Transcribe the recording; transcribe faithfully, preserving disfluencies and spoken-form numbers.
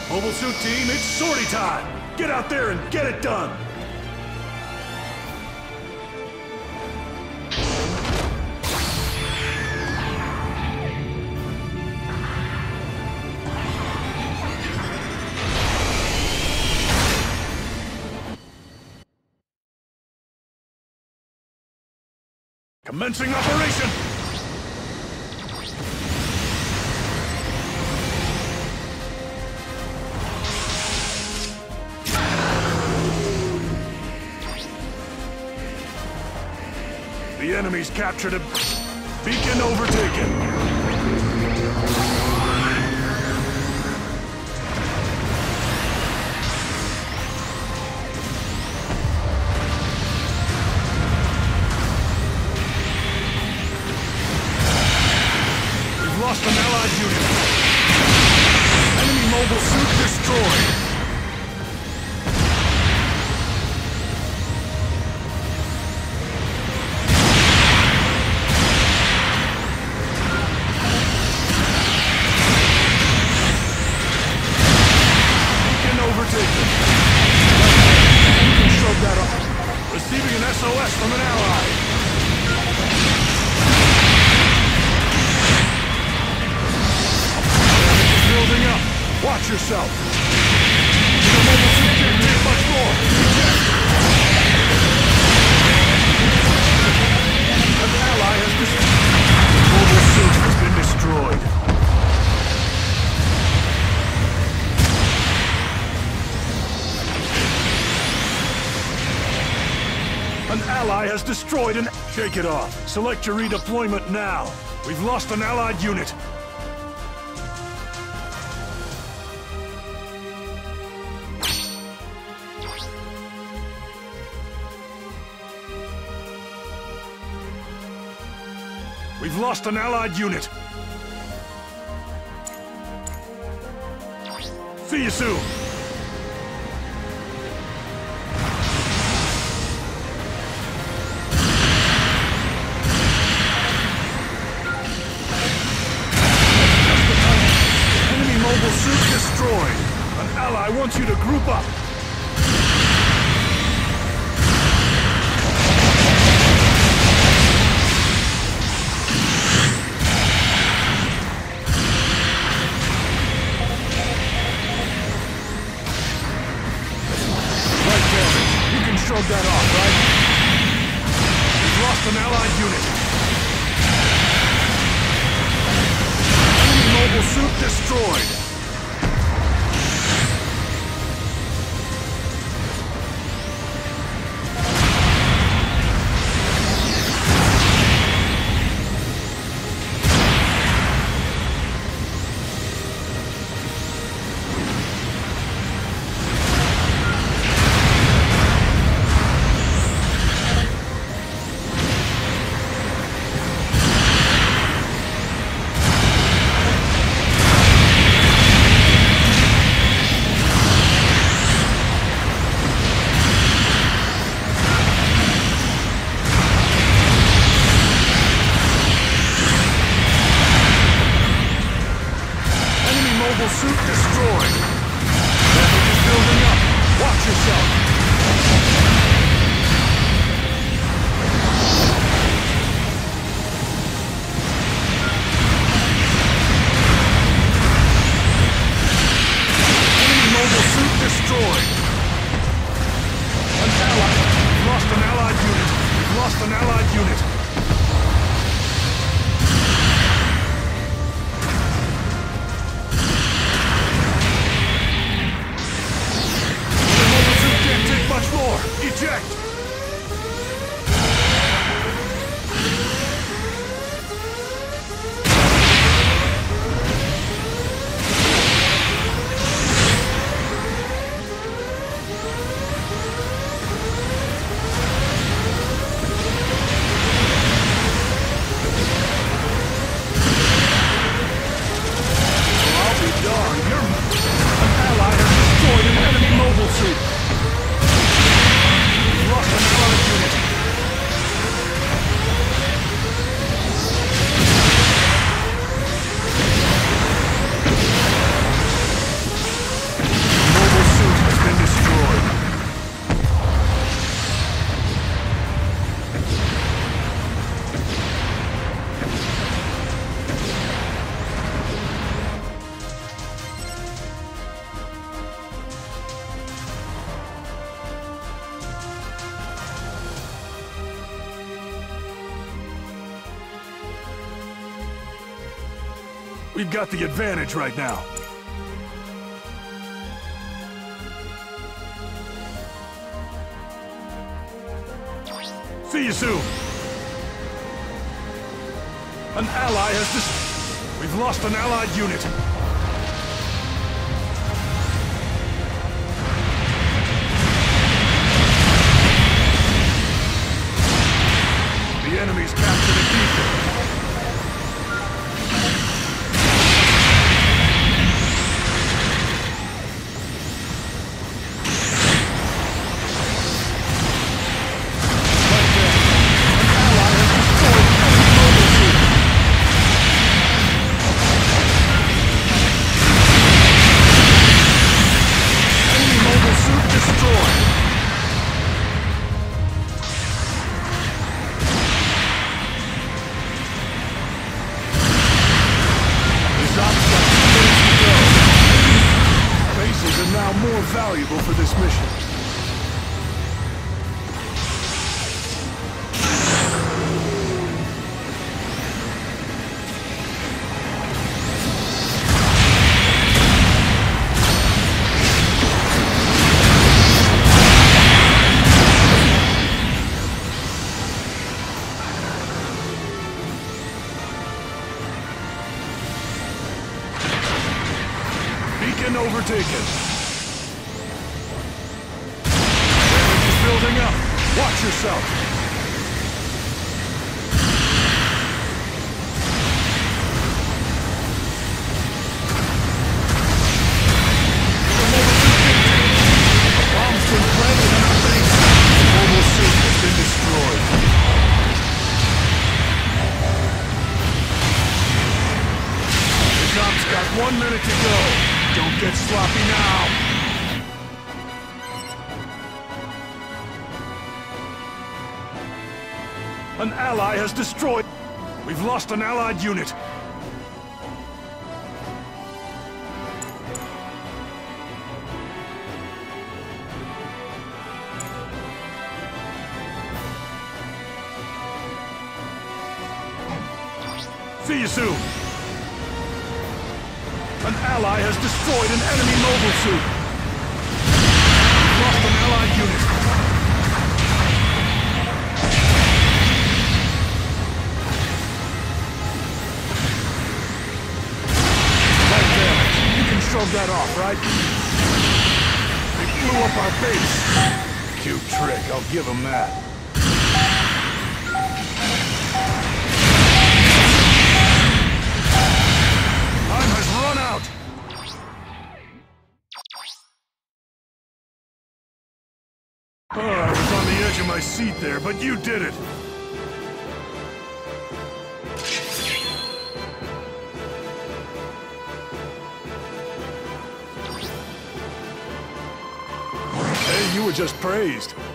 Mobile suit team, it's sortie time! Get out there and get it done! Commencing operation! The enemy's captured a beacon overtaken. We've lost an allied unit. Enemy mobile suit destroyed. Receiving an S O S from an ally. Building up. Watch yourself. The mobile suit can't take much more. An ally has destroyed. The mobile suit has been destroyed. An ally has destroyed an... Shake it off. Select your redeployment now. We've lost an allied unit. We've lost an allied unit. See you soon. Mobile suit destroyed. An ally wants you to group up. Right there. You can shrug that off, right? We've lost an allied unit. Enemy mobile suit destroyed. Mobile suit destroyed. Damage is building up. Watch yourself. Enemy mobile suit destroyed. An ally. We've lost an allied unit. We've lost an allied unit. It's We've got the advantage right now. See you soon. An ally has dis- We've lost an allied unit. The enemy's captured a beacon. More valuable for this mission. Beacon overtaken. Building up. Watch yourself. A bomb's been planted in our base. The mobile suit has been destroyed. The job's got one minute to go. Don't get sloppy now. An ally has destroyed... We've lost an allied unit. See you soon. An ally has destroyed an enemy mobile suit. We've lost an allied unit. Shrug that off, right? They blew up our base. Cute trick, I'll give them that. Time has run out! Oh, I was on the edge of my seat there, but you did it! You were just praised.